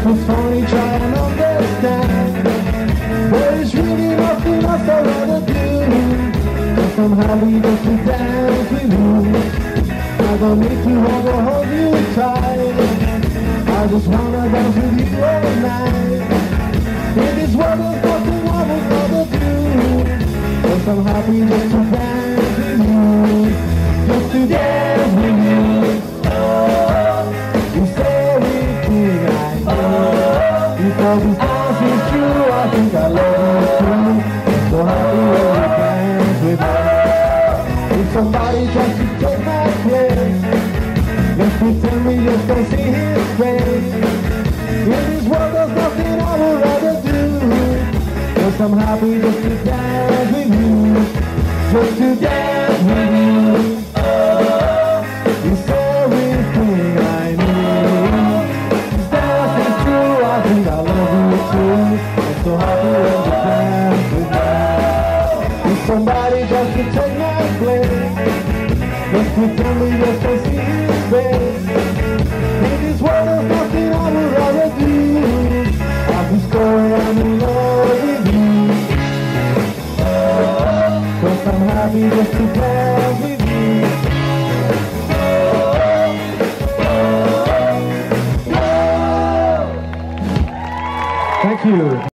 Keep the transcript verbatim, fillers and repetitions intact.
It's funny, try and understand. There's really nothing else I'd rather do. Cause I'm happy just to dance with you. I don't need to hold or hold you tight. I just wanna dance with you all night. In this world there's nothing I would rather do. Cause I'm happy just to dance with you. Just to dance with you. Oh, it's everything I know. Because this dance is true, I think I love you too. I'm so happy when you dance with me. If somebody tries to take my place, just pretend we just don't see his face. In this world there's nothing I would rather do. Cause I'm happy just to dance with you. Just to dance with you. Oh, it's everything I need. This dance is true, I think I love you too. I'm so happy when you dance with me. If somebody just to take my place, just pretend we just don't see his face. In this world there's nothing I would rather do. I'll just go around in love with you. Oh, cause I'm happy just to dance with you. Oh, oh, oh. Thank you.